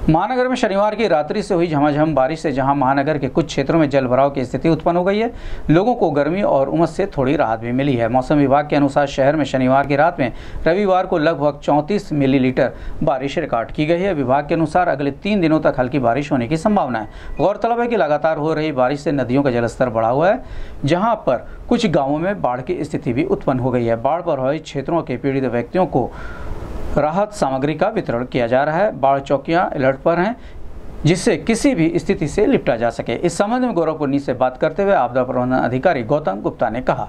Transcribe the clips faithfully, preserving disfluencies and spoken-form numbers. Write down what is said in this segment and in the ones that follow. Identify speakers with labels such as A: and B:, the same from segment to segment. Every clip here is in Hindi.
A: महानगर में शनिवार की रात्रि से हुई झमाझम बारिश से जहां महानगर के कुछ क्षेत्रों में जलभराव की स्थिति उत्पन्न हो गई है, लोगों को गर्मी और उमस से थोड़ी राहत भी मिली है। मौसम विभाग के अनुसार शहर में शनिवार की रात में रविवार को लगभग चौंतीस मिलीलीटर बारिश रिकॉर्ड की गई है। विभाग के अनुसार अगले तीन दिनों तक हल्की बारिश होने की संभावना है। गौरतलब है कि लगातार हो रही बारिश से नदियों का जलस्तर बढ़ा हुआ है, जहाँ पर कुछ गाँवों में बाढ़ की स्थिति भी उत्पन्न हो गई है। बाढ़ प्रभावित क्षेत्रों के पीड़ित व्यक्तियों को राहत सामग्री का वितरण किया जा रहा है। बाढ़ चौकियां अलर्ट पर हैं, जिससे किसी भी स्थिति से निपटा जा सके। इस संबंध में गोरखपुर न्यूज़ से बात करते हुए आपदा प्रबंधन अधिकारी गौतम गुप्ता ने कहा।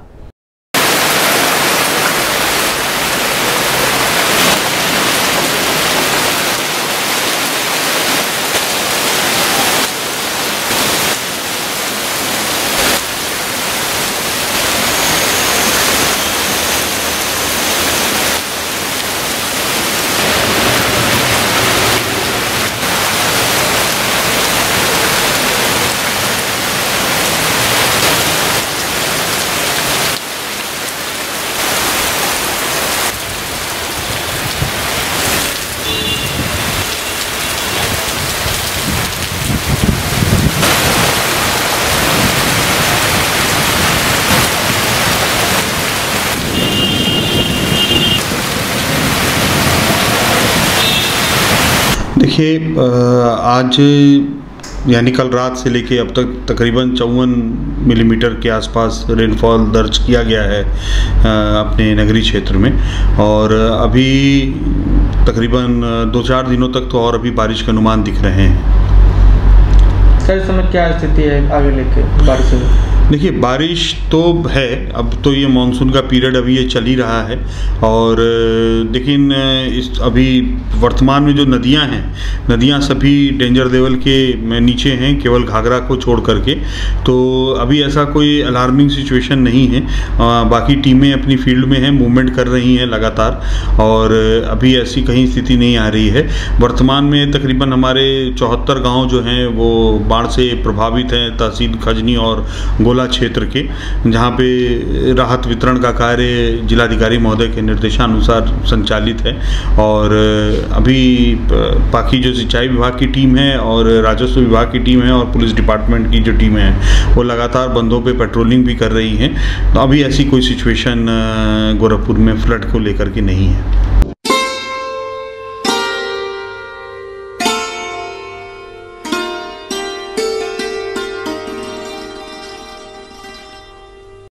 B: देखिए, आज यानी कल रात से लेके अब तक तकरीबन चौवन मिलीमीटर के आसपास रेनफॉल दर्ज किया गया है अपने नगरीय क्षेत्र में, और अभी तकरीबन दो चार दिनों तक तो और अभी बारिश के अनुमान दिख रहे हैं।
C: सर, इस समय क्या स्थिति है आगे लेके बारिश में?
B: देखिए, बारिश तो है, अब तो ये मानसून का पीरियड अभी ये चल ही रहा है, और लेकिन इस अभी वर्तमान में जो नदियां हैं, नदियां सभी डेंजर लेवल के में नीचे हैं, केवल घाघरा को छोड़ करके। तो अभी ऐसा कोई अलार्मिंग सिचुएशन नहीं है। आ, बाकी टीमें अपनी फील्ड में हैं, मूवमेंट कर रही हैं लगातार, और अभी ऐसी कहीं स्थिति नहीं आ रही है। वर्तमान में तकरीबन हमारे चौहत्तर गाँव जो हैं वो बाढ़ से प्रभावित हैं, तहसील खजनी और गोला क्षेत्र के, जहाँ पे राहत वितरण का कार्य जिलाधिकारी महोदय के निर्देशानुसार संचालित है। और अभी बाकी जो सिंचाई विभाग की टीम है और राजस्व विभाग की टीम है और पुलिस डिपार्टमेंट की जो टीम है वो लगातार बंदों पे पेट्रोलिंग भी कर रही हैं। तो अभी ऐसी कोई सिचुएशन गोरखपुर में फ्लड को लेकर के नहीं है।